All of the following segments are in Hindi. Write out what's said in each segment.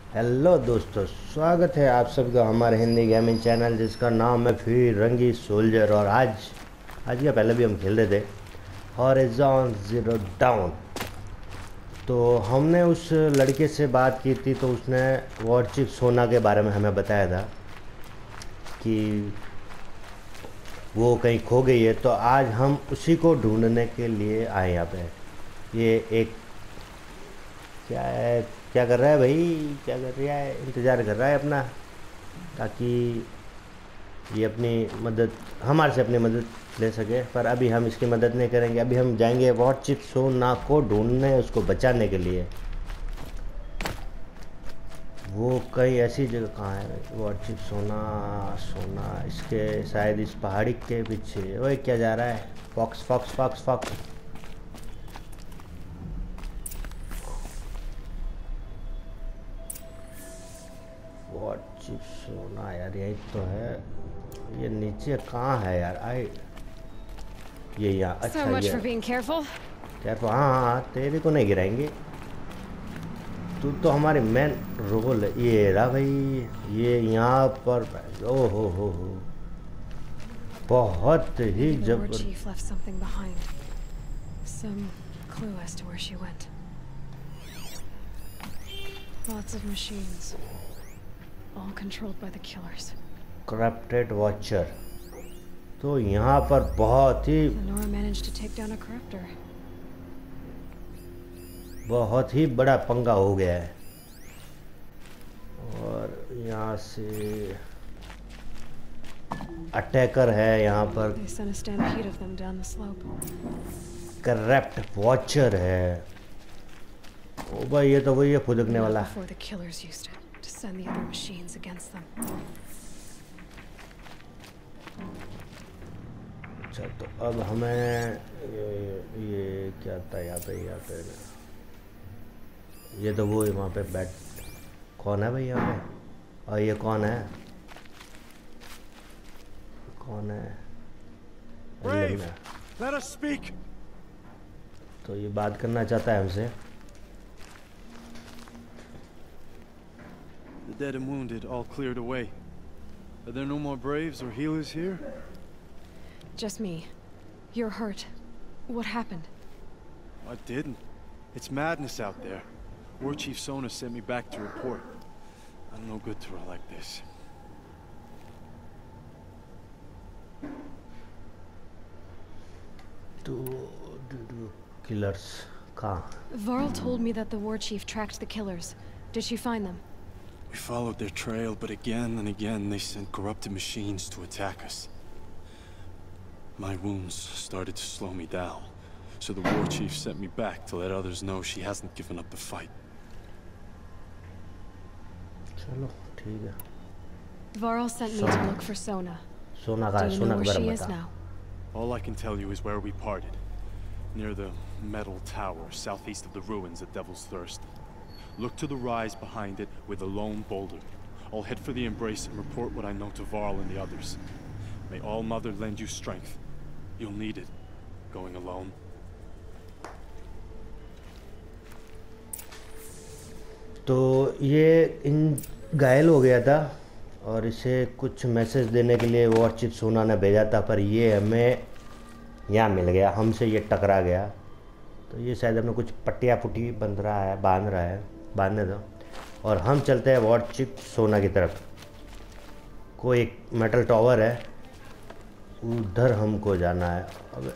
हेलो दोस्तों, स्वागत है आप सबका हमारे हिंदी गेमिंग चैनल जिसका नाम है फिरंगी सोल्जर। और आज या पहले भी हम खेल रहे थे हॉरिज़ॉन ज़ीरो डाउन। तो हमने उस लड़के से बात की थी, तो उसने वॉरचिप सोना के बारे में हमें बताया था कि वो कहीं खो गई है। तो आज हम उसी को ढूंढने के लिए आए यहाँ पे। ये एक क्या है, क्या कर रहा है भाई, क्या कर रहा है, इंतज़ार कर रहा है अपना, ताकि ये अपनी मदद हमारे से अपनी मदद ले सके। पर अभी हम इसकी मदद नहीं करेंगे। अभी हम जाएंगे वॉरचिप सोना को ढूंढने, उसको बचाने के लिए। वो कहीं ऐसी जगह कहाँ है वॉरचिप सोना? सोना इसके शायद इस पहाड़ी के पीछे। ओए क्या जा रहा है? Fox fox fox fox. War chief Sona यार यही तो है। ये नीचे कहाँ है यार? ये यहाँ। अच्छा ये केयरफुल। हाँ हाँ, तेरे को नहीं गिराएंगे। तू तो हमारी मेन रोल है। ये रहा भाई, ये यहाँ पर। ओ हो, बहुत ही जबरदस्त। Corrupted watcher. तो यहाँ पर बहुत ही बड़ा पंगा हो गया है। और यहाँ से अटैकर है यहाँ पर, करप्ट वॉचर है। ओ भाई, ये तो वही है फुदकने वाला। अच्छा, तो अब हमें ये क्या था यहाँ पे ये तो वो है वहाँ पे बैठ। कौन है भाई यहाँ पे? और ये कौन है? Brave, let us speak. तो ये बात करना चाहता है हमसे। The dead and wounded all cleared away. Are there no more Braves or healers here? Just me. You're hurt. What happened? I didn't. It's madness out there. War Chief Sona sent me back to report. I'm no good to her like this. Killers. कहाँ? Varl told me that the war chief tracked the killers. Did she find them? We followed their trail, but again and again they sent corrupted machines to attack us. My wounds started to slow me down, so the war chief sent me back to let others know she hasn't given up the fight. चलो ठीक है। Varl sent me to look for Sona. सोना का, Do you know where she is now? All I can tell you is where we parted. Near the metal tower, southeast of the ruins at Devil's Thirst. Look to the rise behind it with a lone boulder. I'll head for the embrace and report what I know to Varl and the others. May All Mother lend you strength. You'll need it, going alone. तो ये घायल हो गया था और इसे कुछ मैसेज देने के लिए वॉरचिप सोना ने भेजा था, पर ये हमें यहाँ मिल गया, हमसे ये टकरा गया। तो ये शायद हमें कुछ पट्टिया पुट्टी बांध रहा है, बांधने दो। और हम चलते हैं वॉरचिप सोना की तरफ। कोई एक मेटल टावर है, उधर हमको जाना है। अब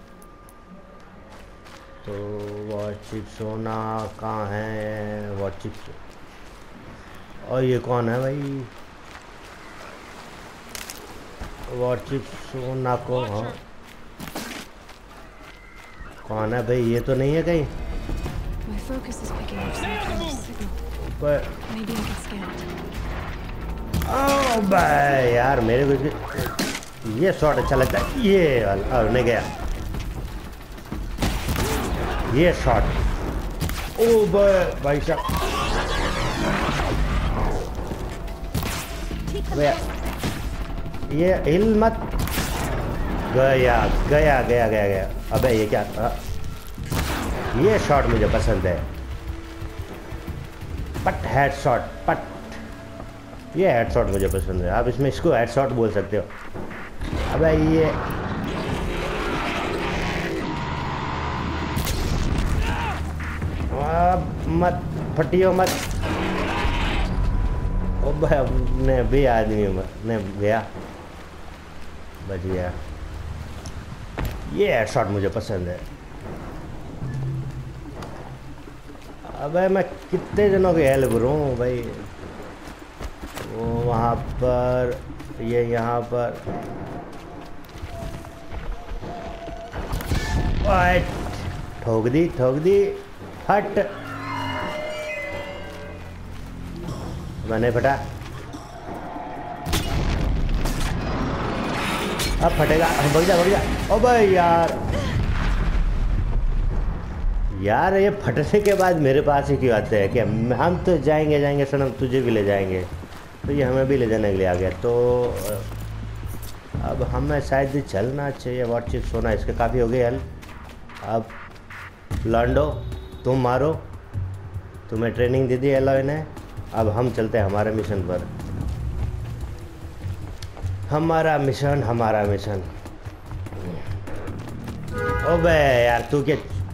तो वॉरचिप सोना कहाँ है? वॉरचिप। और ये कौन है भाई? वॉरचिप सोना को, हाँ कौन है भाई? ये तो नहीं है कहीं पर। ओ भाई यार, मेरे को ये शॉट अच्छा लगता है, ये वाला। नहीं गया ये शॉट। ओ भाई साहब, ये हिल मत। गया गया गया गया गया। अबे ये क्या? ये शॉट मुझे पसंद है। पट हेडशॉट पट। ये हेडशॉट मुझे पसंद है। आप इसमें इसको हेडशॉट बोल सकते हो। अबे ये मत फटियो मत। ओ भाई ने भी आदमी ने गया, बच गया। ये हेडशॉट मुझे पसंद है। अबे मैं कितने जनों की हेल्प करूँ भाई। वो वहाँ पर, ये यहाँ पर। ठोक दी हट। मैंने फटा, अब फटेगा। भाग जा। ओ भाई यार ये फटने के बाद मेरे पास ही क्यों आते हैं कि हम तो जाएंगे सनम, तुझे भी ले जाएंगे। तो ये हमें भी ले जाने के लिए आ गया। तो अब हमें शायद चलना चाहिए। व्हाट्सएप सोना इसके काफ़ी हो गए हल। अब लॉन्डो तुम मारो, तुम्हें ट्रेनिंग दे दी एलॉय ने। अब हम चलते हैं हमारे मिशन पर। हमारा मिशन। ओबे यार तू क्या,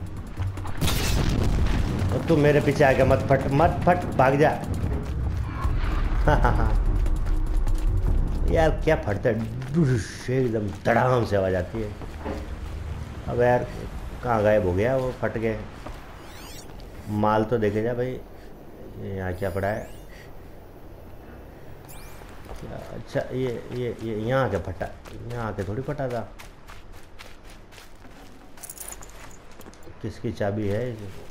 तू मेरे पीछे आके मत फट, भाग जा। यार क्या फटता है, एकदम धड़ाम से आवाज आती है। अब यार कहाँ गायब हो गया वो, फट गए। माल तो देखे जा भाई। यहाँ क्या पड़ा है? अच्छा ये यहाँ के फटा, यहाँ के थोड़ी फटा था। किसकी चाबी है?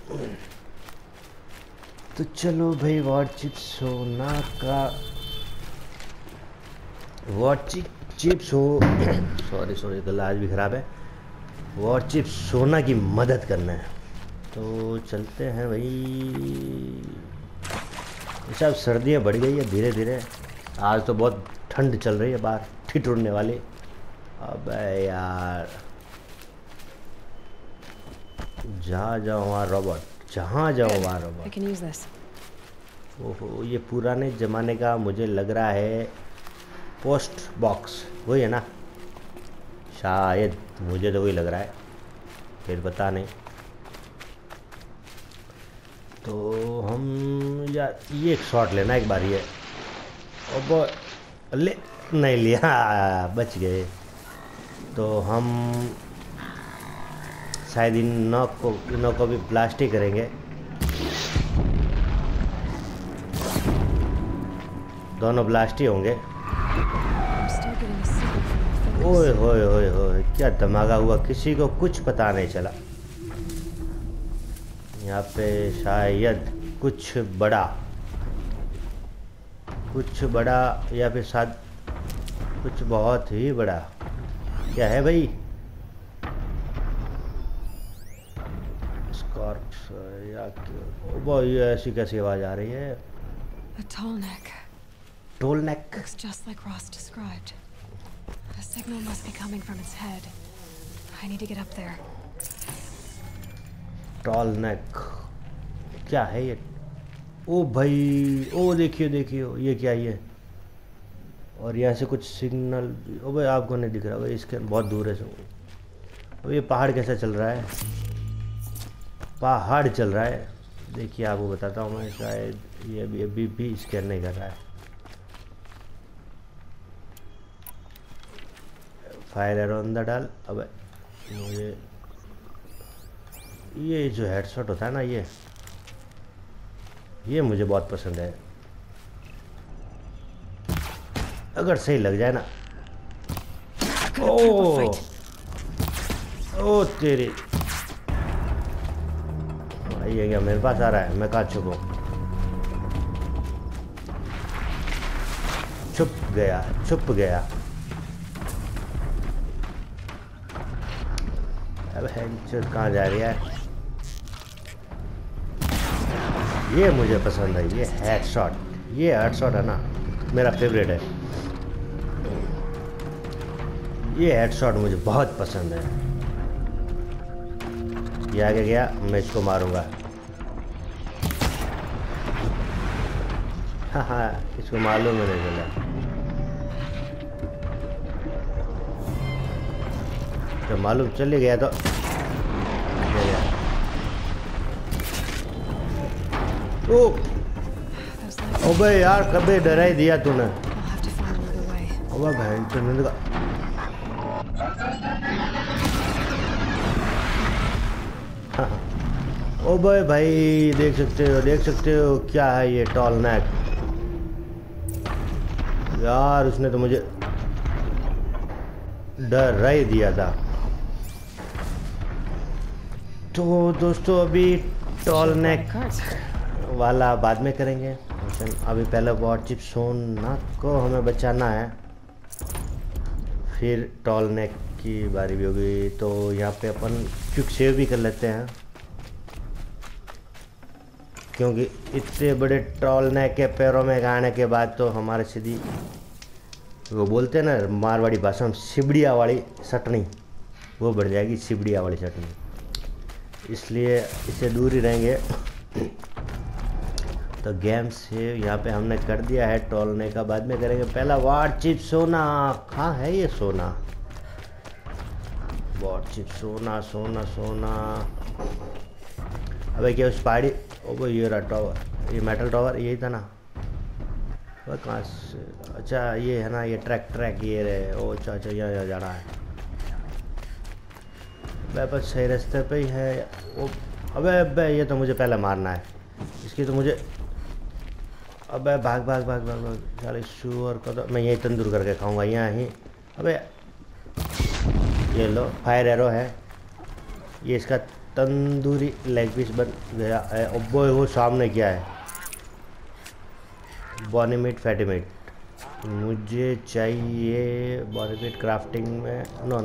तो चलो भाई व्हाट्सएप सोना का व्हाट्सएप सॉरी गला आज भी ख़राब है। व्हाट्सएप सोना की मदद करना है। तो चलते हैं भाई। सब सर्दियाँ बढ़ गई है धीरे धीरे। आज तो बहुत ठंड चल रही है बाहर, ठिठुरने वाली। अबे यार जहाँ जाओ वहाँ रोबोट, जहाँ जाओ वहाँ रोबोट। ओहो ये पुराने ज़माने का मुझे लग रहा है पोस्ट बॉक्स, वही है ना शायद, मुझे तो वही लग रहा है, फिर पता नहीं। तो हम यार ये एक शॉट लेना एक बार। ये अब ले नहीं लिया, बच गए। तो हम शायद इन नौ को भी ब्लास्ट ही करेंगे। दोनों ब्लास्ट ही होंगे। ओए होए क्या धमाका हुआ, किसी को कुछ पता नहीं चला। यहाँ पे शायद कुछ बड़ा या फिर शायद कुछ बहुत ही बड़ा। क्या है भाई? स्कॉर्प्स या वो ये ऐसी कैसी आवाज आ रही है? Tall neck. Looks just like Ross described. The signal must be coming from its head. I need to get up there. Tall neck. क्या है ये? ओ भाई, ओ देखिए ये क्या है? और यहाँ से कुछ सिग्नल। ओ भाई आपको नहीं दिख रहा भाई, इसके बहुत दूर है। अब ये पहाड़ कैसा चल रहा है? पहाड़ चल रहा है। देखिए आपको बताता हूँ मैं। शायद ये अभी भी स्कैन नहीं कर रहा है। फायर एरो अंदर डाल। अब मुझे ये जो हेडशॉट होता है ना, ये मुझे बहुत पसंद है। अगर सही लग जाए ना। ओ तेरी, ये क्या मेरे पास आ रहा है? मैं कहाँ छुपूं? छुप गया। अब कहाँ जा रही है? ये मुझे पसंद है, ये हेडशॉट है ना, मेरा फेवरेट है। ये हेडशॉट मुझे बहुत पसंद है। ये आगे गया, मैं इसको मारूंगा। हाँ हाँ, इसको मालूम है नहीं चला। तो मालूम चल ही गया तो ओ अबे यार कभी डरा ही दिया तूने। अबे बहन चोद का ओ भाई देख सकते हो क्या है ये टॉल नेक। यार उसने तो मुझे डर ही दिया था। तो दोस्तों अभी टॉल नेक वाला बाद में करेंगे। अभी पहले वॉर चिप सोना को हमें बचाना है, फिर टॉल नेक की बारी भी होगी। तो यहाँ पे अपन क्विक सेव भी कर लेते हैं, क्योंकि इतने बड़े टॉल नेक के पैरों में आने के बाद तो हमारे सीधी वो बोलते हैं ना मारवाड़ी भाषा में सिबड़िया वाली चटनी, वो बढ़ जाएगी सिबड़िया वाली चटनी। इसलिए इससे दूर ही रहेंगे। तो गेम से यहाँ पे हमने कर दिया है, टॉलने का बाद में करेंगे। पहला वॉर चिप सोना, कहाँ है ये सोना? वॉर चिप सोना सोना सोना। अबे क्या उस पहाड़ी, ओ भाई ये रहा टावर, ये मेटल टावर यही था ना? वह कहाँ से? अच्छा ये है ना, ये ट्रैक ये रहे। ओ अच्छा यहाँ जाना है। मैं बस सही रास्ते पे ही है। ओ अबे ये तो मुझे पहले मारना है, इसकी तो मुझे। अबे भाग चल शुअर को तो मैं यही तंदूर करके खाऊंगा यहाँ ही। अबे ये लो फायर एरो है, ये इसका तंदूरी लेग पीस बन गया है। अब वो सामने क्या है? बॉनी मीट फैटी मीट मुझे चाहिए। बॉनी मीट क्राफ्टिंग में नो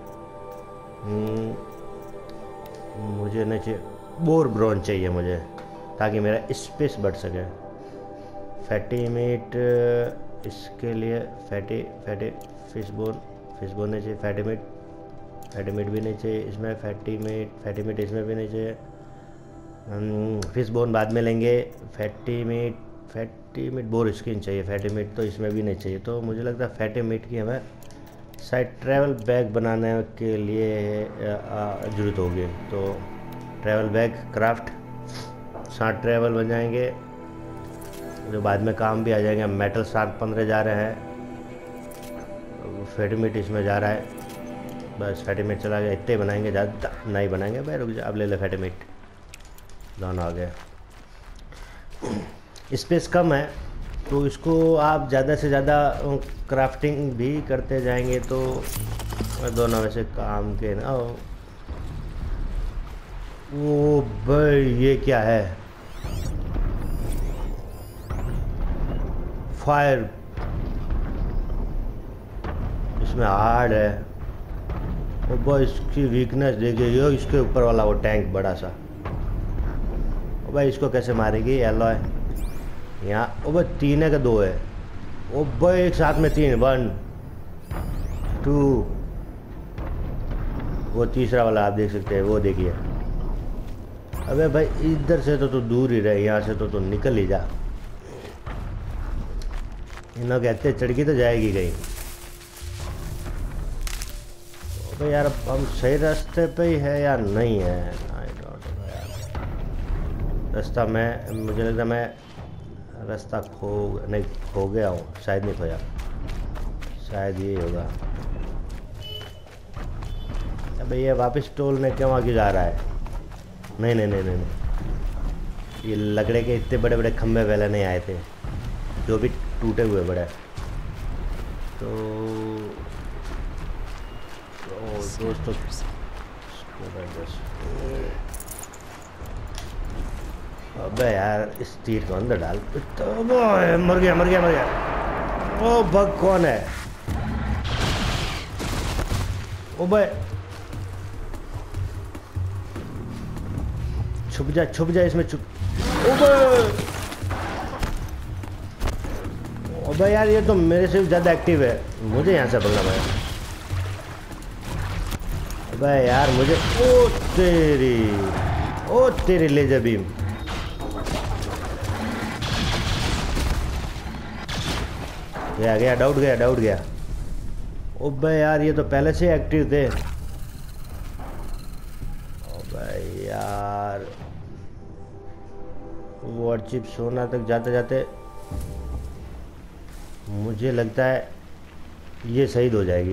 मुझे नहीं चाहिए। बोर ब्रोन चाहिए मुझे, ताकि मेरा स्पेस बढ़ सके। फैटी मीट इसके लिए फैटी फिश बोन नहीं चाहिए। फैटी मीट भी नहीं चाहिए इसमें। फैटी मीट इसमें भी नहीं चाहिए। फिश बोन बाद में लेंगे। फैटी मीट बोर स्किन चाहिए। फैटी मीट तो इसमें भी नहीं चाहिए। तो मुझे लगता है फैटी मीट की हमें शायद ट्रैवल बैग बनाने के लिए ज़रूरत होगी। तो ट्रैवल बैग क्राफ्ट 60 ट्रैवल बन जाएंगे, जो बाद में काम भी आ जाएंगे। मेटल 7-15 जा रहे हैं। फैटी मीट इसमें जा रहा है, बस फैटी मीट चला गया। इतने बनाएंगे, ज़्यादा नहीं बनाएंगे भाई। रुक जा, अब ले ले फैटी मीट, दोनों आ गए। स्पेस कम है तो इसको आप ज़्यादा से ज़्यादा क्राफ्टिंग भी करते जाएंगे तो दोनों में से काम के ना। ओ भाई ये क्या है? फायर इसमें हार्ड है। ओ भाई इसकी वीकनेस देखिए, ये इसके ऊपर वाला वो टैंक बड़ा सा। ओ भाई इसको कैसे मारेगी? एलॉय यहाँ। ओ भाई 3 है कि 2 है? ओ भाई एक साथ में 3, 1 2। वो तीसरा वाला आप देख सकते हैं, वो देखिए। अबे भाई इधर से तो तू दूर ही रहे, यहाँ से तो तू निकल ही जा। इन्हों कहते चढ़की तो जाएगी कहीं। अबे यार हम सही रास्ते पे ही है या नहीं है? आई डोंट नो यार। रास्ता मुझे लगता है मैं रास्ता खो गया हूँ। शायद नहीं खोया, शायद यही होगा। अबे ये वापस टोलने क्यों आगे जा रहा है? नहीं, ये लकड़े के इतने बड़े बड़े खंभे पहले नहीं आए थे, जो भी टूटे हुए बड़े। तो दोस्तों अबे यार इस तीर को अंदर डाल। तो मर गया। ओ भग कौन है? ओ भाई छुप जा इसमें, छुप। ओ भाई यार ये तो मेरे से भी ज़्यादा एक्टिव है, मुझे यहाँ से भगना पड़ेगा। अबे यार मुझे ओ तेरी लेजर बीम। गया गया, डाउट गया, डाउट गया। ओबे यार ये तो पहले से एक्टिव थे। ओबे यार वॉरशिप सोना तक जाते जाते मुझे लगता है ये शहीद हो जाएगी।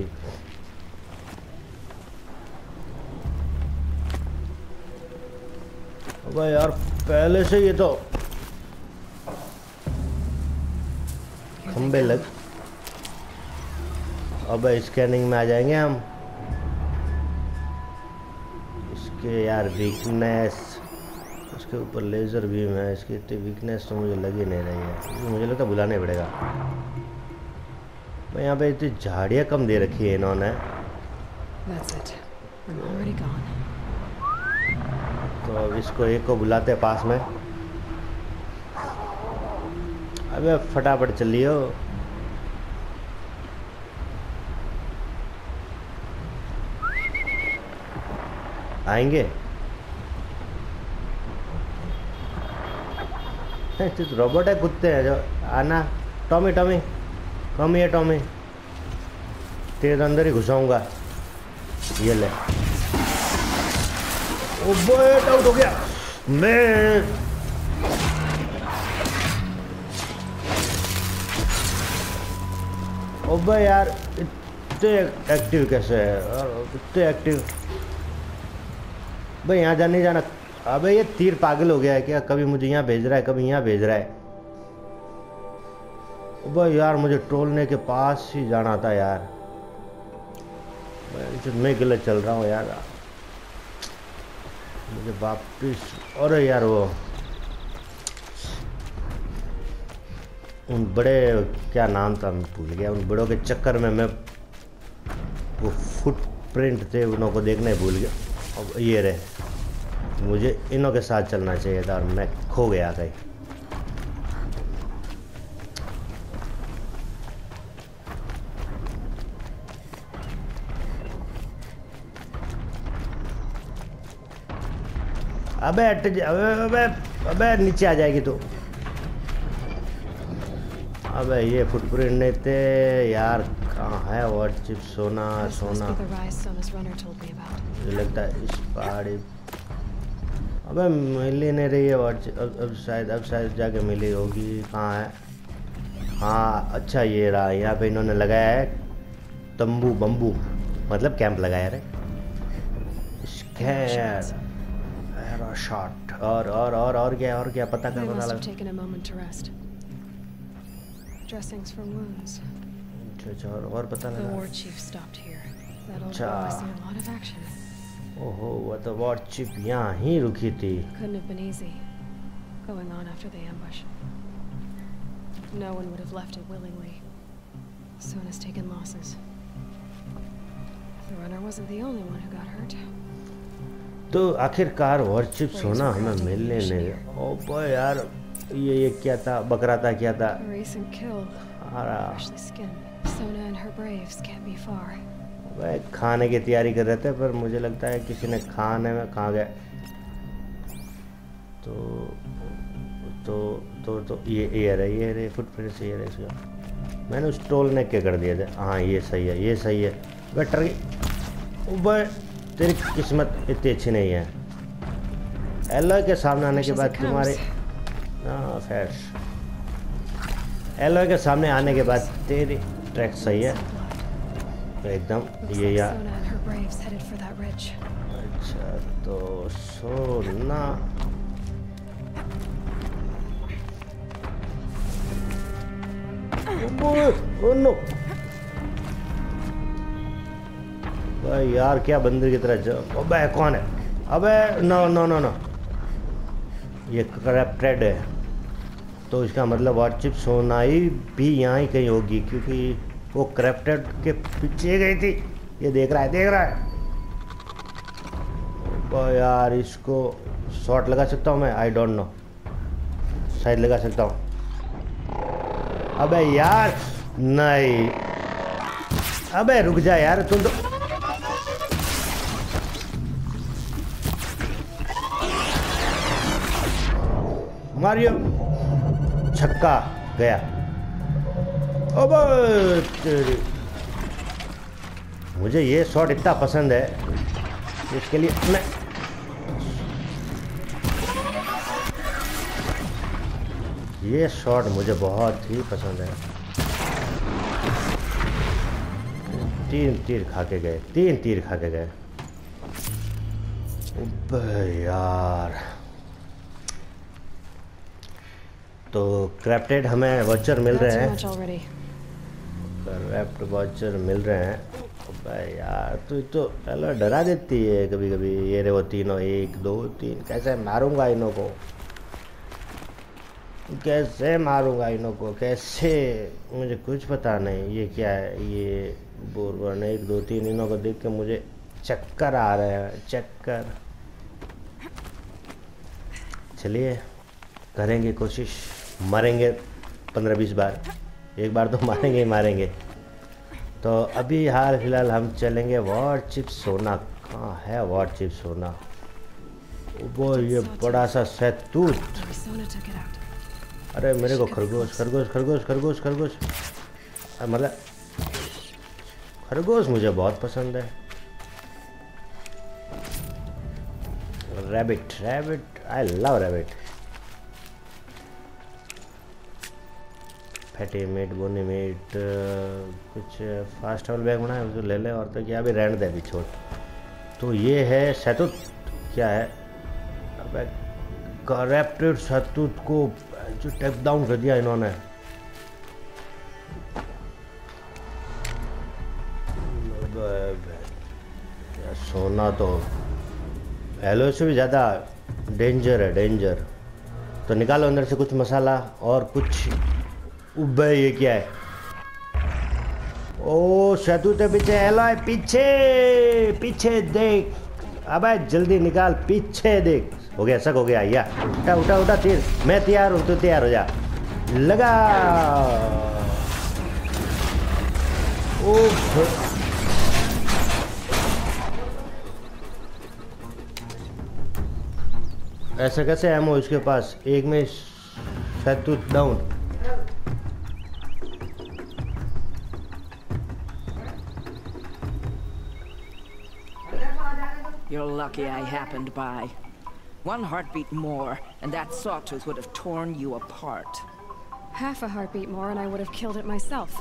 अबे यार पहले से ये तो खंबे लग। अबे स्कैनिंग में आ जाएंगे हम। इसके यार वीकनेस, उसके ऊपर लेज़र बीम है, इसकी इतनी वीकनेस तो मुझे लग ही नहीं रही है। मुझे लगता है बुलाना ही पड़ेगा। मैं यहाँ पे इतनी झाड़ियाँ कम दे रखी है इन्होंने। तो अब इसको एक को बुलाते हैं पास में। अबे फटाफट चलियो। आएंगे तो रोबोट है, कुत्ते हैं जो आना। टॉमी टॉमी कम है, टॉमी तेरे अंदर ही घुसाऊंगा। ये ले। ओ बॉय आउट हो गया मैं। ओबे यार इतने एक्टिव कैसे है, इतने एक्टिव भाई। यहाँ जाने जाना। अबे ये तीर पागल हो गया है क्या? कभी मुझे यहाँ भेज रहा है, कभी यहाँ भेज रहा है। भाई यार मुझे टोलने के पास ही जाना था यार। मैं गलत चल रहा हूँ यार। मुझे वापिस। अरे यार वो उन बड़े, क्या नाम था मैं भूल गया। उन बड़ों के चक्कर में मैं वो फुटप्रिंट थे उन्हों को देखना ही भूल गया। अब ये रहे, मुझे इन्हों के साथ चलना चाहिए था और मैं खो गया कहीं। अबे अबे अबे नीचे आ जाएगी तो। अबे ये फुटप्रिंट नहीं थे यार। कहाँ है वॉरशिप सोना? सोना मुझे लगता है इस पहाड़ी। अबे मिल ही नहीं रही है वॉरशिप। अब शायद जाके मिली होगी। कहाँ है? हाँ अच्छा ये रहा। यहाँ पे इन्होंने लगाया है तंबू बम्बू, मतलब कैंप लगाया है। शॉट और क्या पता कर पता लगा। Dressings for wounds. अच्छा और पता लगा। The war chief stopped here. That'll अच्छा। see a lot of action. ओहो वो तो वॉरशिप यहाँ ही रुकी थी। Couldn't have been easy going on after the ambush. No one would have left it willingly. Soon has taken losses. The runner wasn't the only one who got hurt. तो आखिरकार वॉरशिप सोना हमें मिलने नहीं। ओ भाई यार ये क्या था? बकरा था क्या था? वह खाने की तैयारी कर रहे थे पर मुझे लगता है किसी ने खाने में खा गया। तो ये रही फुटप्रिंट से। ये रही इसका मैंने उस टोल ने क्या कर दिया था। हाँ ये सही है, ये सही है। बेटर की तेरी किस्मत इतनी अच्छी नहीं है। एलो के सामने आने के बाद तुम्हारे फैश एलो के सामने आने के बाद तेरी ट्रैक सही है तो एकदम ये यार। अच्छा तो सोना ओ नो भाई यार क्या बंदर की तरह। अबे कौन है? अबे नो नो नो नो ये करप्टेड है तो इसका मतलब वॉरशिप सोनाई भी यहाँ ही कहीं होगी क्योंकि वो करप्टेड के पीछे गई थी। ये देख रहा है। तो यार इसको शॉट लगा सकता हूँ मैं? आई डोंट नो, शायद लगा सकता हूँ। अबे यार नहीं। अबे रुक जा यार तुम तो। मारियो छक्का गया। अबे तेरी, मुझे ये शॉट इतना पसंद है, इसके लिए मैं ये शॉट मुझे बहुत ही पसंद है। 3 तीर खा के गए, 3 तीर खा के गए। यार तो क्रैप्टेड हमें वॉचर मिल रहे हैं, क्रैप्ट वॉचर मिल रहे हैं। यार तो पहले डरा देती है कभी कभी। ये रे वो तीनों, 1 2 3, कैसे मारूंगा इन्हों को, कैसे मारूंगा इन्हों को, कैसे, मुझे कुछ पता नहीं। ये क्या है, ये बोरबन 1 2 3, इन्हों को देख के मुझे चक्कर आ रहे हैं, चक्कर। चलिए करेंगे कोशिश, मरेंगे 15-20 बार, एक बार तो मारेंगे ही मारेंगे। तो अभी हाल फिलहाल हम चलेंगे वॉरचिप सोना। कहाँ है वॉरचिप सोना? वो ये बड़ा सा शैतूत। अरे मेरे को खरगोश खरगोश खरगोश खरगोश खरगोश, मतलब खरगोश मुझे बहुत पसंद है। Rabbit, rabbit, I love rabbit. Fatty meat, bony meat, कुछ फास्ट ट्रैवल बैग बना है तो ले ले, और तो क्या, अभी रहने दे अभी छोड़। तो ये है शैतूत, क्या है, अबे करप्टेड शैतूत को जो टेक डाउन कर दिया इन्होंने। सोना तो एलो से भी ज़्यादा डेंजर है, डेंजर। तो निकालो अंदर से कुछ मसाला और कुछ। उबे ये क्या है? ओ शैतूत है पीछे, एलो है पीछे, पीछे देख, अबे जल्दी निकाल, पीछे देख। हो गया, शक हो गया। या उठा उठा उठा तीर, मैं तैयार हूँ, तू तैयार हो जा, लगा। ओ ऐसा कैसे एमो इसके पास, एक में शैतूत down. You're lucky I happened by. One heartbeat more, and that sawtooth would have torn you apart. Half a heartbeat more and I would have killed it myself.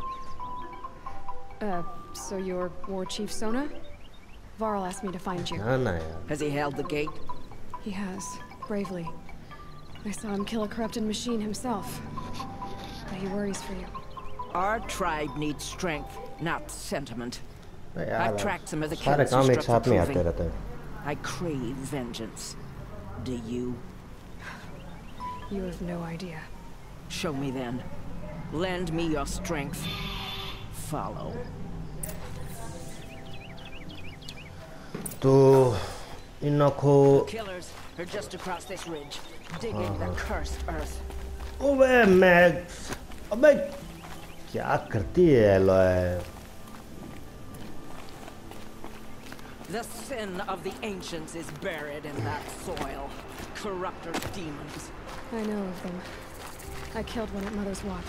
So you're War Chief Sona? Varl asked me to find you. Has he held the gate? He has, bravely. I saw him kill a corrupted machine himself. But he worries for you. Our tribe needs strength, not sentiment. I've tracked some of the killers who struck the proving. I crave vengeance. Do you? You have no idea. Show me then. Lend me your strength. Follow. तो इन्हों को The killers are just across this ridge, digging the cursed earth. ओबे मैं, अबे क्या करती है Aloy? The sin of the ancients is buried in that soil. Corruptors, demons. I know of them. I killed one at Mother's Watch.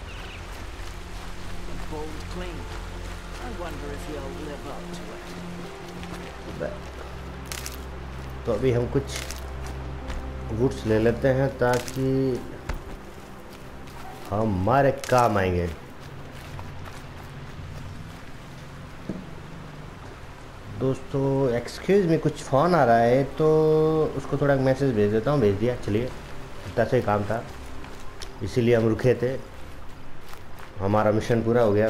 A bold claim. I wonder if he'll live up to it. तो अभी हम कुछ वुड्स ले लेते हैं ताकि हमारे काम आएंगे। दोस्तों एक्सक्यूज़ मी, कुछ फ़ोन आ रहा है तो उसको थोड़ा मैसेज भेज देता हूँ। भेज दिया, चलिए, इतना से काम था, इसीलिए हम रुके थे, हमारा मिशन पूरा हो गया।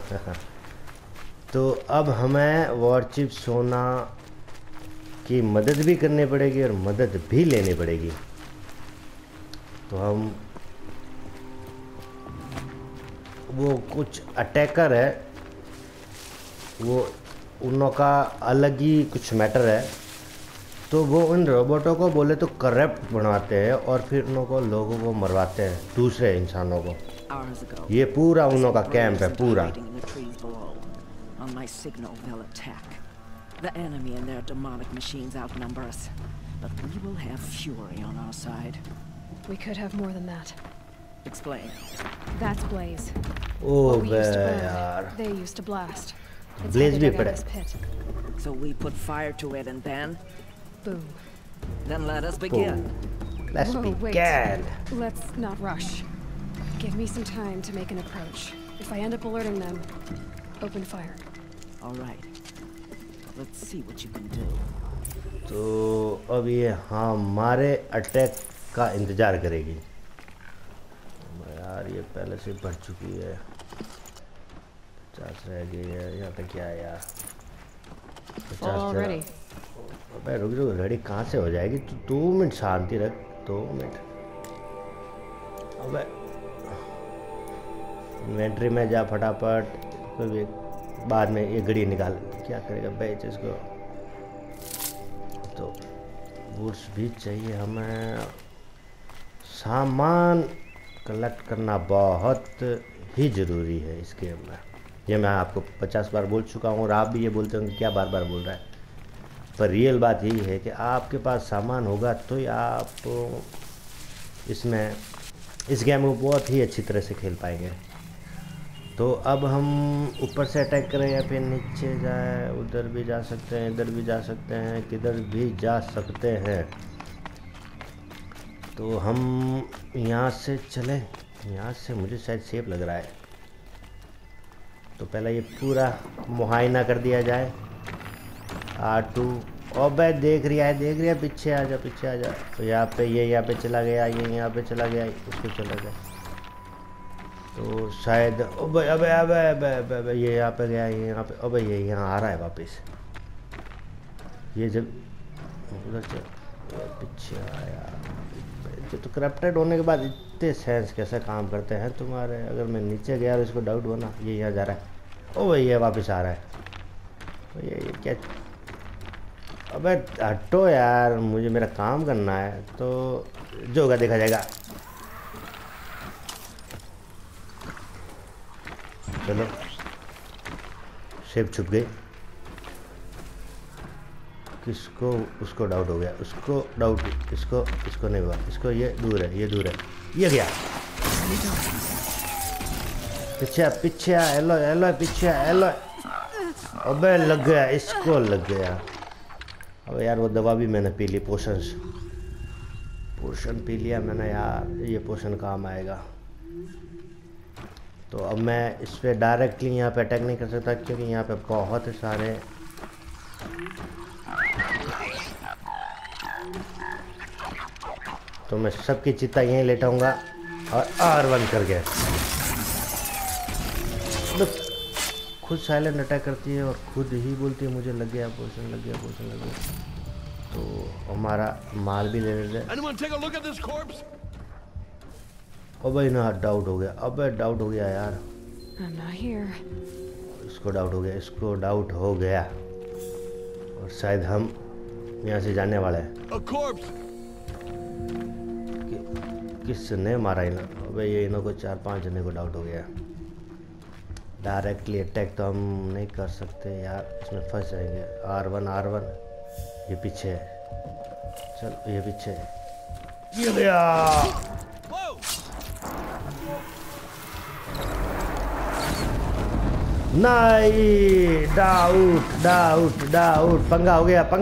तो अब हमें वॉरचिप सोना की मदद भी करनी पड़ेगी और मदद भी लेनी पड़ेगी। तो हम, वो कुछ अटैकर है, वो उनका अलग ही कुछ मैटर है। तो वो उन रोबोटों को बोले तो करप्ट बनवाते हैं और फिर उनको लोगों को मरवाते हैं, दूसरे इंसानों को। ये पूरा उनका कैंप है पूरा। On my signal, they'll attack. The enemy and their demonic machines outnumber us, but we will have fury on our side. We could have more than that. Explain. That's Blaze. ओ बे यार, they used to blast. Blaze भी पड़े। So we put fire to it and then? Boom. Then let us begin. Let's Whoa, begin. wait. Let's not rush. Give me some time to make an approach. If I end up alerting them, open fire. All right. Let's see what you can do. तो अब ये हमारे अटैक का इंतजार करेगी। यार ये पहले से बढ़ चुकी है, 50 रह गई है। यहाँ पे क्या है यार, 50। अबे रुक रुक, रेडी कहाँ से हो जाएगी? तो 2 मिनट शांति रख, 2 मिनट। अबे इन्वेंट्री में जा फटाफट, कोई बाद में ये घड़ी निकाल। क्या करेगा बेच इसको? तो बूट्स भी चाहिए हमें। सामान कलेक्ट करना बहुत ही ज़रूरी है इस गेम में। ये मैं आपको 50 बार बोल चुका हूँ और आप भी ये बोलते होंगे क्या बार बार बोल रहा है, पर रियल बात यही है कि आपके पास सामान होगा तो ही आप इसमें इस गेम को बहुत ही अच्छी तरह से खेल पाएंगे। तो अब हम ऊपर से अटैक करें या फिर नीचे जाए? उधर भी जा सकते हैं, इधर भी जा सकते हैं, किधर भी जा सकते हैं। तो हम यहाँ से चले, यहाँ से मुझे शायद सेफ लग रहा है। तो पहले ये पूरा मुआयना कर दिया जाए। R2। और भाई देख रही है, पीछे आ जा, पीछे आ जा। तो यहाँ पे ये यहाँ पे चला गया, ये यहाँ पे चला गया, उसको चला गया। तो शायद अबे अबे अबे अबे अबे अबे ये यहाँ पे गया, ये यहाँ पे। अबे ये यहाँ आ रहा है वापस। ये जब उधर से पीछे आया, तो करप्टेड होने के बाद इतने सेंस कैसे काम करते हैं तुम्हारे? अगर मैं नीचे गया तो इसको डाउट हुआ ना, ये यहाँ जा रहा है। ओ भाई ये वापस आ रहा है। तो ये क्या? अबे हटो यार, मुझे मेरा काम करना है। तो जो होगा देखा जाएगा। चलो, शेप छुप गई। किसको? उसको डाउट हो गया, उसको डाउट, इसको नहीं हुआ, इसको ये दूर है, ये दूर है, ये गया पीछे पीछे। हेलो हेलो पीछे हेलो। अबे लग गया, इसको लग गया। अबे यार वो दवा भी मैंने पी ली, पोशन पी लिया मैंने यार। ये पोशन काम आएगा। तो अब मैं इस पर डायरेक्टली यहाँ पे अटैक नहीं कर सकता क्योंकि यहाँ पे बहुत सारे तो मैं सबकी चिता यहीं लेटाऊंगा और R1 कर गया। तो खुद साइलेंट अटैक करती है और खुद ही बोलती है मुझे लग गया पोशन, लग गया पोशन, लग गया। तो हमारा माल भी ले लेते हैं। अबे ना डाउट हो गया, अबे डाउट हो गया यार। इसको डाउट हो गया, इसको डाउट हो गया और शायद हम यहाँ से जाने वाले हैं। किसने मारा इन्हें? अबे ये इन्हों को 4-5 जने को डाउट हो गया। डायरेक्टली अटैक तो हम नहीं कर सकते यार, इसमें फंस जाएंगे। R1 ये पीछे है, चल ये पीछे है, ये गया। नहीं, डाउट, पंगा हो गया।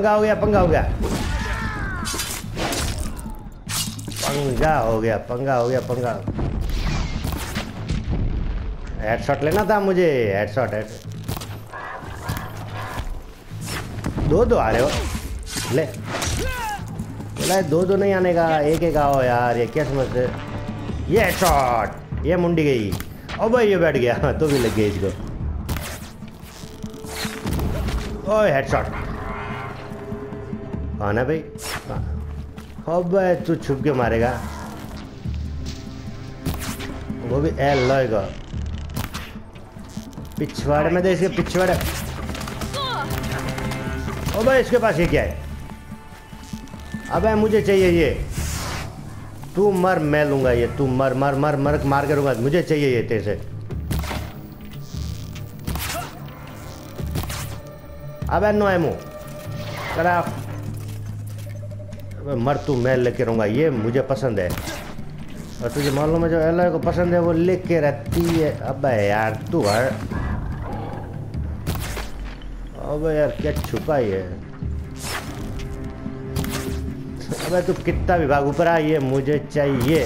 हेडशॉट लेना था मुझे, हेडशॉट। दो आ रहे हो, ले बोला 2 नहीं आने का, एक आओ यार। ये क्या समझते? ये हेडशॉट, ये मुंडी गई। ओ भाई ये बैठ गया, तो भी लग गई इसको। ओए हेडशॉट आना भाई। अब तू छुप के मारेगा, वो भी एलोएगा पिछवाड़े में। दे इसके पिछवाड़े। ओ भाई इसके पास ये क्या है? अबे मुझे चाहिए ये। तू मर, मैं लूंगा ये। तू मर मर मर मर मार के लूंगा, मुझे चाहिए ये तेरे से। अबे नो एमो करा। अबे मर तू, मैं लेके रहूंगा, ये मुझे पसंद है। और तुझे मालूम है जो एलोय को पसंद है वो लिख के रहती है। अबे यार तू है, अबे यार क्या छुपा ही है। अबे तू कितना भी भाग ऊपर आ, ये मुझे चाहिए।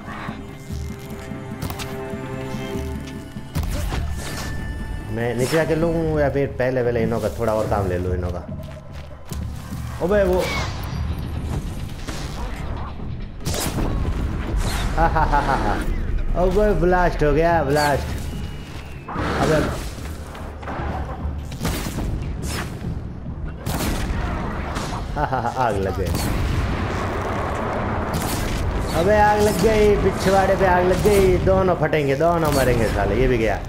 मैं नीचे आके लूँ या फिर पहले पहले इनों का थोड़ा और काम ले लूँ इनों का। अबे वो हा। अबे ब्लास्ट हो गया, ब्लास्ट। अबे आग लग गई। अबे आग लग गई, पिछवाड़े पे आग लग गई। दोनों फटेंगे, दोनों मरेंगे साले। ये भी गया।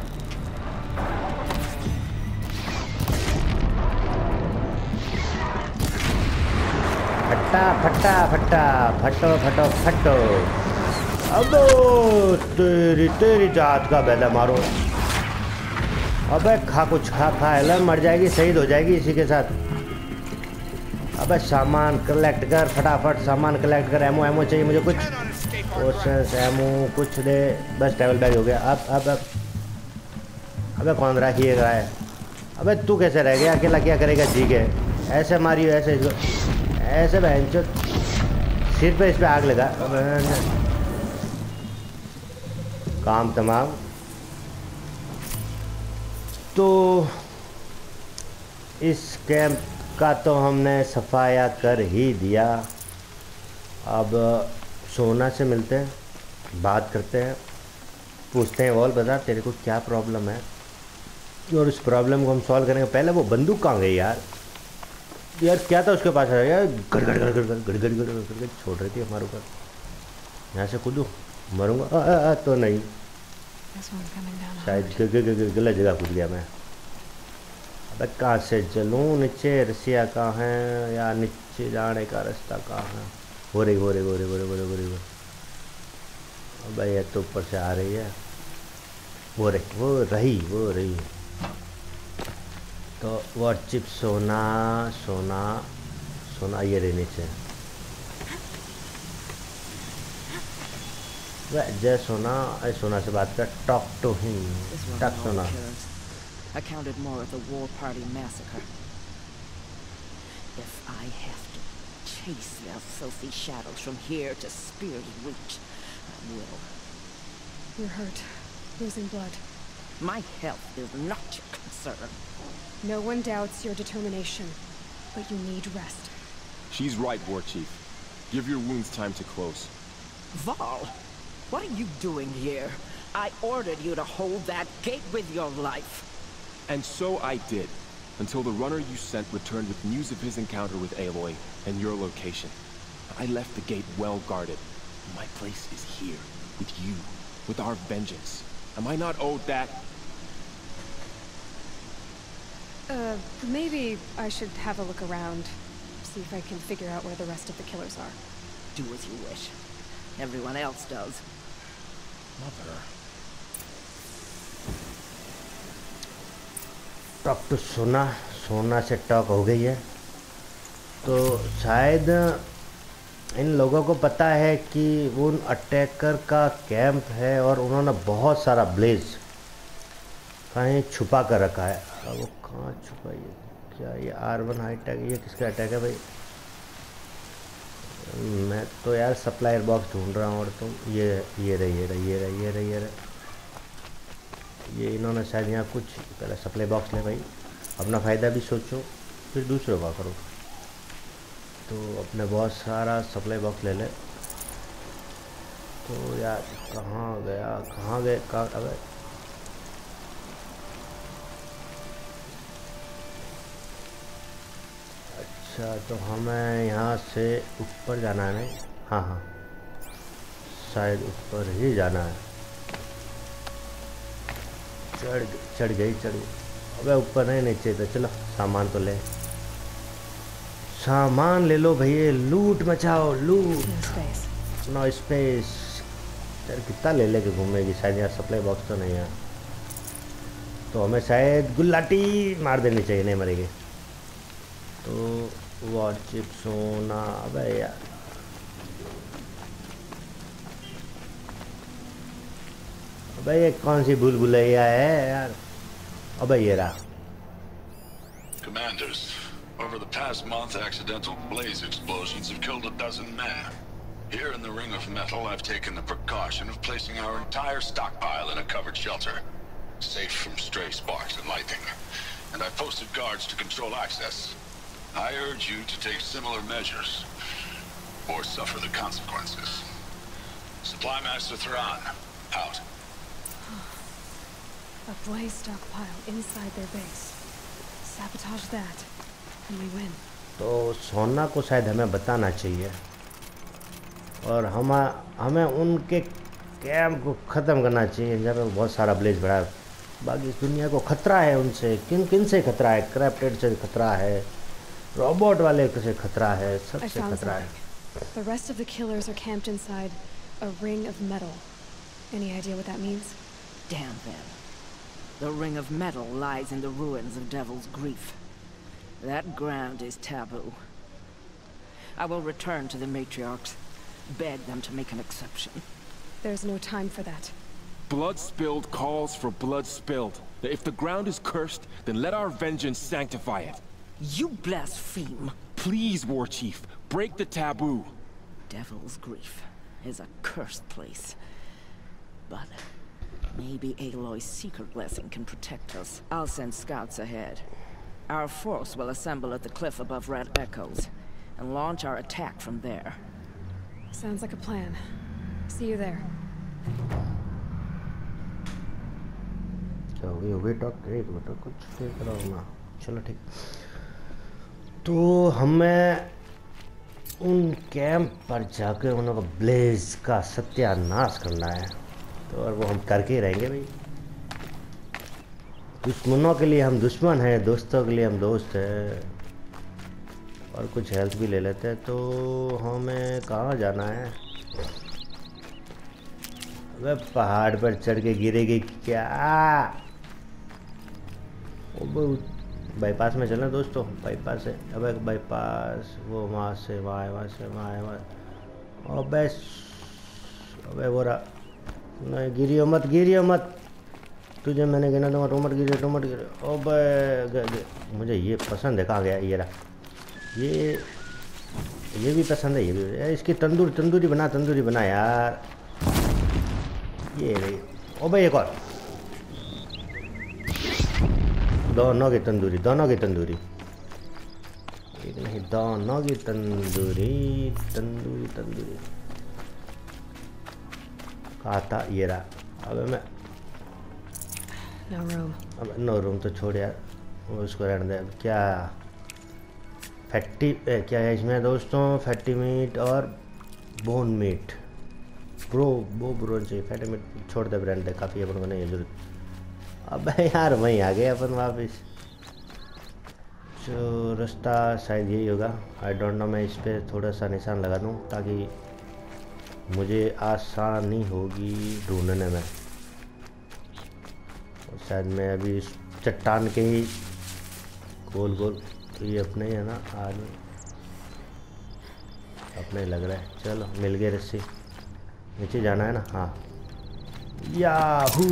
फट्टा फट्टा फट्टा, फटो फटो फटो। अबो तेरी तेरी जात का बेदा मारो। अबे खा कुछ खा एला, मर जाएगी, शहीद हो जाएगी इसी के साथ। अबे सामान कलेक्ट कर फटाफट, सामान कलेक्ट कर। एमो एमो चाहिए मुझे कुछ, पोशंस एमो कुछ दे। बस ट्रैवल बैग हो गया। अब अबे कौन रहा ही रहा है। अबे तू कैसे रह गया अकेला, क्या करेगा जी के। ऐसे मारियो, ऐसे इसको ऐसे बहनचोद, सिर पे इस पे आग लगा। काम तमाम। तो इस कैंप का तो हमने सफाया कर ही दिया। अब सोना से मिलते हैं, बात करते हैं, पूछते हैं। वॉल बता तेरे को क्या प्रॉब्लम है और उस प्रॉब्लम को हम सॉल्व करेंगे। पहले वो बंदूक कहाँ गई यार। यार क्या था उसके पास यार, गड़ छोड़ रही थी हमारे ऊपर। यहाँ से कूदूँ, मरूंगा तो नहीं, शायद गलत जगह कूद गया मैं। अबे कहाँ से चलूँ, नीचे रसिया कहाँ है या नीचे जाने का रास्ता कहाँ है। हो रही। अबे ये तो ऊपर से आ रही है। वो रही। तो वो चिप सोना ये रही नीचे। जय सोना से बात कर। Talk to him. Talk Sona. I counted more of the war party massacre. If I have to chase their filthy shadows from here to Spear's Reach, I will. You're hurt, losing blood. My health is not your concern. No one doubts your determination, but you need rest. She's right, War Chief. Give your wounds time to close. Val, what are you doing here? I ordered you to hold that gate with your life. And so I did, until the runner you sent returned with news of his encounter with Aloy and your location. I left the gate well guarded. My place is here, with you, with our vengeance. Am I not owed that? Maybe I should have a look around, see if I can figure out where the rest of the killers are. Do as you wish. Everyone else does. Mother. Talk to Sona से टॉक हो गई है। तो शायद इन लोगों को पता है कि वो उन अटैकर का कैंप है और उन्होंने बहुत सारा ब्लेज कहीं छुपा कर रखा है। अब वो कहाँ छुपा है? क्या ये R1 हाईटेक, ये किसका अटैक है भाई? मैं तो यार सप्लायर बॉक्स ढूंढ रहा हूँ और तुम ये रही। ये इन्होंने शायद यहाँ कुछ पहले सप्लाई बॉक्स ले भाई, अपना फ़ायदा भी सोचो फिर दूसरों का करो। तो अपने बहुत सारा सप्लाई बॉक्स ले ले। तो यार कहाँ गए अबे अच्छा तो हमें यहाँ से ऊपर जाना है नहीं? हाँ शायद ऊपर ही जाना है। चढ़ गई। अबे ऊपर नहीं नीचे तो चलो सामान तो ले, सामान ले लो भैया, लूट मचाओ, लूट। No space. यार कितना ले लेके घूमेगी? शायद यहाँ सप्लाई बॉक्स तो नहीं है, तो हमें शायद गुल्लाटी मार देनी चाहिए, नहीं मरेगी तो। वॉर चिप सोना, अबे यार अबे ये कौन सी भूल भुलैया है यार? अबे ये रहा। Commanders, over the past month, accidental blaze explosions have killed a dozen men. Here in the Ring of Metal, I've taken the precaution of placing our entire stockpile in a covered shelter, safe from stray sparks and lightning. And I've posted guards to control access. I urge you to take similar measures, or suffer the consequences. Supply Master Thiran, out. A blaze stockpile inside their base. Sabotage that, and we win. तो सोना को शायद हमें बताना चाहिए और हमें उनके कैंप को ख़त्म करना चाहिए जहाँ पे बहुत सारा ब्लेज बढ़ा है। बाकी इस दुनिया को खतरा है उनसे। किन से खतरा है? क्रैप्टेड से खतरा है, रोबोट वाले से खतरा है, सबसे खतरा है। The rest of the killers are camped inside a ring of metal. Any idea what that means? Damn them. The ring of metal lies in the ruins of Devil's Grief. That ground is taboo. I will return to the matriarchs, beg them to make an exception. There's no time for that. Blood spilled calls for blood spilled. If the ground is cursed, then let our vengeance sanctify it. You blaspheme. Please, War Chief, break the taboo. Devil's Grief is a cursed place. But maybe Aloy's secret blessing can protect us. I'll send scouts ahead. Our force will assemble at the cliff above Red Echoes and launch our attack from there. Sounds like a plan. See you there. क्या वे टॉक एक मिनट कुछ देख रहा हूँ ना। चलो ठीक। तो हमें उन कैंप पर जाकर उनका ब्लेज का सत्यानाश करना है। तो और वो हम करके ही रहेंगे भाई। दुश्मनों के लिए हम दुश्मन हैं, दोस्तों के लिए हम दोस्त हैं। और कुछ हेल्प भी ले लेते हैं। तो हमें कहाँ जाना है? अबे पहाड़ पर चढ़ के गिरेगी क्या? वो बाईपास में चलना दोस्तों, बाईपास है। अबे बाईपास वो वहाँ से वहाँ से वहाँ। अबे वो रहा। नहीं गिरियो मत तुझे मैंने गिना दूँगा। टोमट गिरे। अबे मुझे ये पसंद है। कहाँ गया ये रहा? ये भी पसंद है। ये भी यार इसकी तंदूरी बना यार। ये रही। अबे एक और। दोनों की तंदूरी एक नहीं, दोनों की तंदूरी। कहा था ये रहा। अबे मैं नो रूम तो छोड़ यार, उसको रहने दे। अब क्या क्या है इसमें दोस्तों? फैटी मीट और बोन मीट। ब्रो चाहिए। फैटी मीट छोड़ दे, ब्रांड दे, काफ़ी अपन को नहीं है जरूरत। अब यार वहीं आ गए अपन वापस। जो रास्ता शायद यही होगा, आई डोंट नो। मैं इस पर थोड़ा सा निशान लगा दूँ ताकि मुझे आसानी होगी ढूंढने में। और शायद मैं अभी इस चट्टान के ही गोल तो ये अपने ही है ना आदमी, अपने लग रहा है। चलो मिल गए रस्सी। नीचे जाना है ना? हाँ। याहू।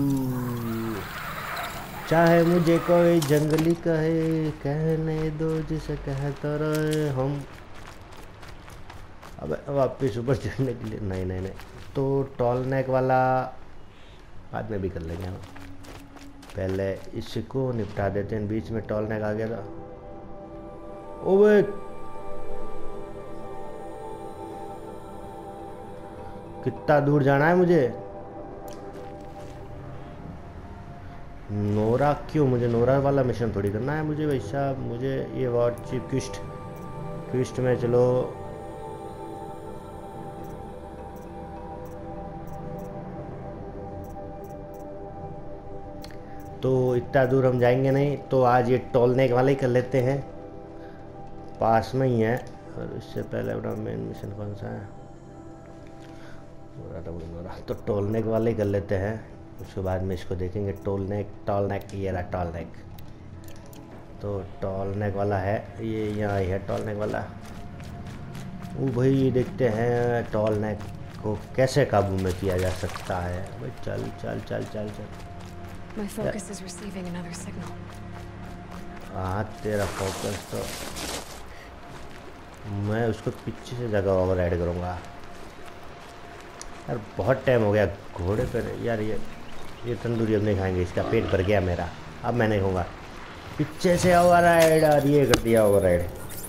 चाहे मुझे कोई जंगली कहे, कहने दो जिसे कहता रहे हम। अब वापस ऊपर चढ़ने के लिए नहीं। तो टॉल नेक वाला बाद में भी कर लेंगे हम। पहले इसको निपटा देते हैं। बीच में टॉल नेक आ गया था। ओए कितना दूर जाना है मुझे? नोरा क्यों? मुझे नोरा वाला मिशन थोड़ी करना है मुझे भाई साहब। मुझे ये वॉरशिप क्विस्ट में चलो। तो इतना दूर हम जाएंगे नहीं, तो आज ये टोलने वाले ही कर लेते हैं, पास में ही है। और इससे पहले अपना मेन मिशन कौन सा है? तो टोलने वाले ही कर लेते हैं, उसके बाद में इसको देखेंगे। टॉल नेक ये रहा टॉल नेक। तो टॉल नेक वाला है ये, यहाँ है टॉल नेक वाला। वो भाई देखते हैं टॉल नेक को कैसे काबू में किया जा सकता है। भाई चल चल चल चल चल। My focus is receiving another signal. हाँ तेरा फोकस तो मैं उसको पीछे से जगह ओवरराइड करूँगा। यार बहुत टाइम हो गया घोड़े पर। यार ये तंदूरी अब नहीं खाएंगे, इसका पेट भर गया मेरा, अब मैं नहीं खाऊंगा। पीछे से ओवरराइड और ये कर दिया ओवरराइड।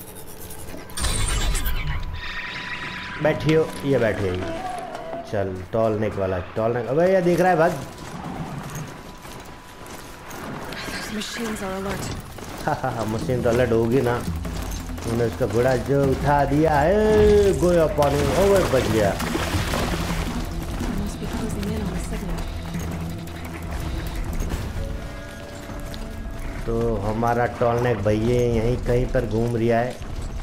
बैठियो, ये बैठे ही। चल टॉल नेक वाला, टॉल नेक। अबे ये देख रहा है भाग। Machines are alert. हाँ मशीन तो अलर्ट होगी ना। उन्होंने उसका घोड़ा जो उठा दिया है, गोया पानी। ओए बच गया। They must be closing in on the signal. तो हमारा टॉलनेक भैया यहीं कहीं पर घूम रहा है।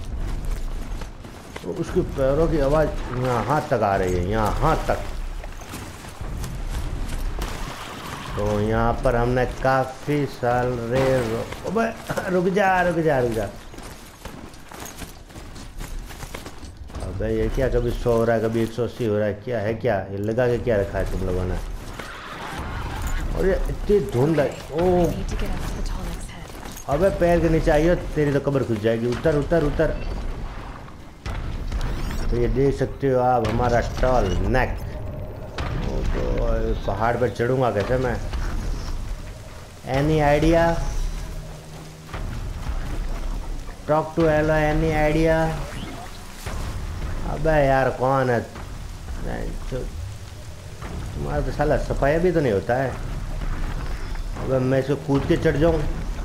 तो उसके पैरों की आवाज़ यहाँ तक आ रही है, यहाँ तक। तो यहाँ पर हमने काफ़ी साल रुक जा रुक जा रुक जा। अबे ये क्या, कभी 100 हो रहा है, कभी 180 हो रहा है, क्या है क्या? ये लगा के क्या रखा है तुम लोगों ने? और ये इतनी धुंध है। ओह अबे पैर के नीचे आइयो, तेरी तो कब्र खुल जाएगी। उतर उतर उतर। तो ये देख सकते हो आप हमारा टॉल नेक। तो पहाड़ पर चढ़ूंगा कैसे मैं? Any idea? Talk to hello, any idea? अबे यार कौन है? तुम्हारा तो साला सफाया भी तो नहीं होता है। अबे मैं इसको कूद के चढ़ जाऊँ?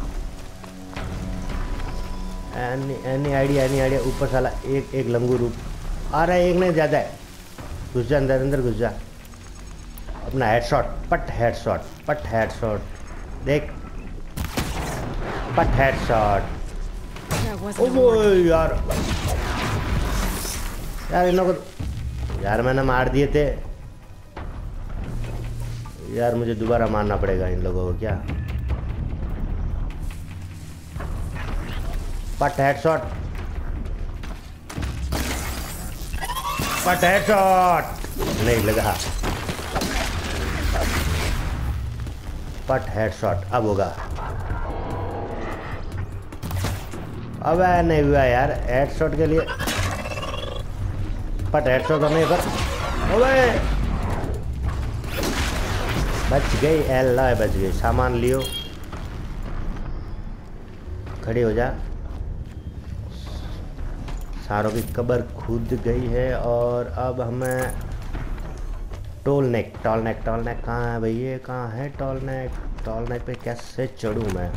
Any idea, any idea? ऊपर साला एक लंगू रूप आ रहा है, एक नहीं ज़्यादा है। घुस जा अंदर, अंदर घुस जा। अपना हेडशॉट, पट हेडशॉट, पट हेडशॉट। देख पट हेडशॉट। ओ यार यार इन लोगों को यार मैंने मार दिए थे यार, मुझे दोबारा मारना पड़ेगा इन लोगों को क्या? पट हेडशॉट, पट हेडशॉट। नहीं लगा। पट हेडशॉट अब होगा। अब नहीं हुआ यार हेडशॉट के लिए। पट हेडशॉट तो नहीं पर। ओए बच गई, एल्ला बच गई। सामान लियो, खड़ी हो जा। सारों की कब्र खुद गई है। और अब हमें tall neck, tall neck, tall neck कहाँ है भैया? कहाँ है टॉल नेक? टॉल नेक पे कैसे चढ़ूँ मैं?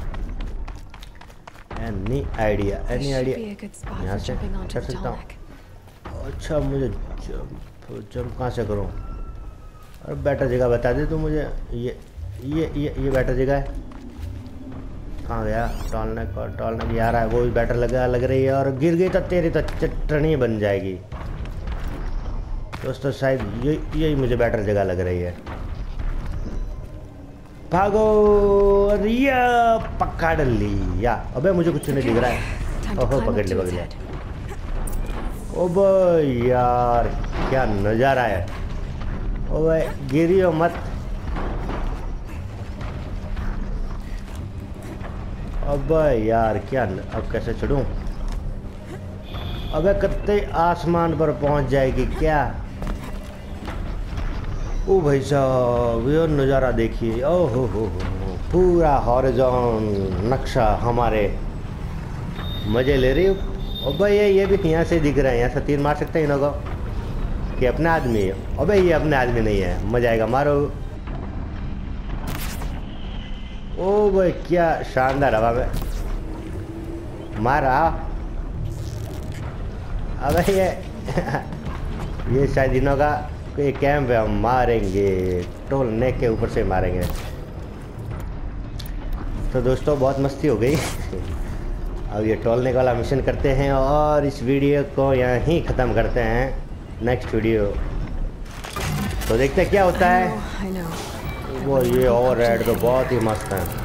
Any idea, any idea? यहाँ से चढ़ सकता हूँ। अच्छा मुझे जंप कहाँ से करूँ? और बेटर जगह बता दे तो मुझे। ये बेटर जगह है। कहाँ गया टॉल नेक? और टॉल नेक यार है वो भी बेटर लग रही है। और गिर गई तो तेरी तो चटनी बन जाएगी दोस्तों। शायद यही मुझे बेटर जगह लग रही है। भागो, रिया पकड़ लिया। अबे मुझे कुछ नहीं दिख रहा है। ओहो पकड़ लिया। ओबे यार क्या नज़ारा है। ओबे गिरियो मत। अबे यार क्या, अब कैसे चढ़ूं? अबे कत्ते आसमान पर पहुंच जाएगी क्या? ओ भाई साहब ये नज़ारा देखिए। ओहो हो पूरा हॉरिजॉन नक्शा हमारे मज़े ले रही हो। और भाई ये भी यहाँ से दिख रहा है। यहाँ से तीर मार सकते हैं इन लोगों कि अपना आदमी है। अबे ये अपने आदमी नहीं है, मज़ा आएगा, मारो। ओ भाई क्या शानदार हवा में मारा। अबे ये शायद इनों का कोई कैंप है, हम मारेंगे टोल नेक के ऊपर से मारेंगे। तो दोस्तों बहुत मस्ती हो गई। अब ये टोल नेक वाला मिशन करते हैं और इस वीडियो को यहीं ख़त्म करते हैं। नेक्स्ट वीडियो तो देखते हैं क्या होता है। वो ये और रेड तो बहुत ही मस्त है।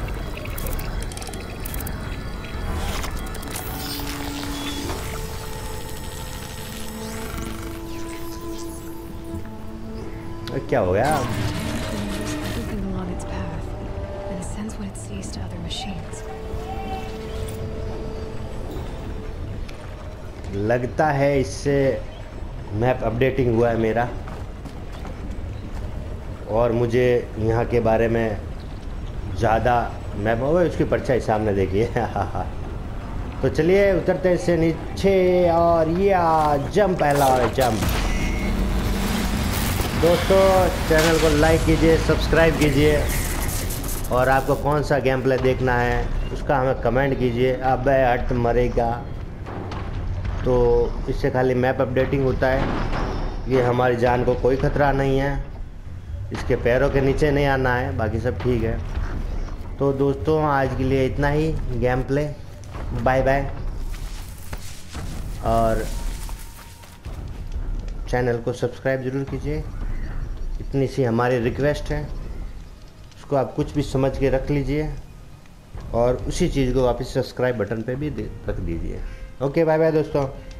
क्या हो गया? Everything along its path, and it sends what it sees to other machines. लगता है इससे मैप अपडेटिंग हुआ है मेरा, और मुझे यहाँ के बारे में ज़्यादा मैप होगा। उसकी परछाई सामने देखिए। तो चलिए उतरते हैं इससे नीचे, और ये जंप, पहला और जंप। दोस्तों चैनल को लाइक कीजिए, सब्सक्राइब कीजिए, और आपको कौन सा गेम प्ले देखना है उसका हमें कमेंट कीजिए। अबे हट मरेगा। तो इससे खाली मैप अपडेटिंग होता है। ये हमारी जान को कोई ख़तरा नहीं है, इसके पैरों के नीचे नहीं आना है, बाकी सब ठीक है। तो दोस्तों आज के लिए इतना ही गेम प्ले। बाय बाय, और चैनल को सब्सक्राइब ज़रूर कीजिए, इतनी सी हमारी रिक्वेस्ट है। उसको आप कुछ भी समझ के रख लीजिए, और उसी चीज़ को वापस सब्सक्राइब बटन पे भी रख दीजिए। ओके बाय बाय दोस्तों।